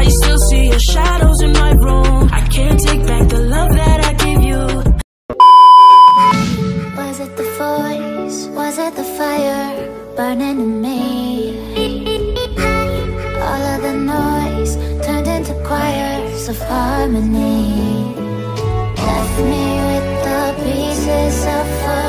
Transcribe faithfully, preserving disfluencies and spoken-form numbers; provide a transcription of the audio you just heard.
I still see your shadows in my room. I can't take back the love that I gave you. Was it the voice? Was it the fire burning in me? All of the noise turned into choirs of harmony. Left me with the pieces of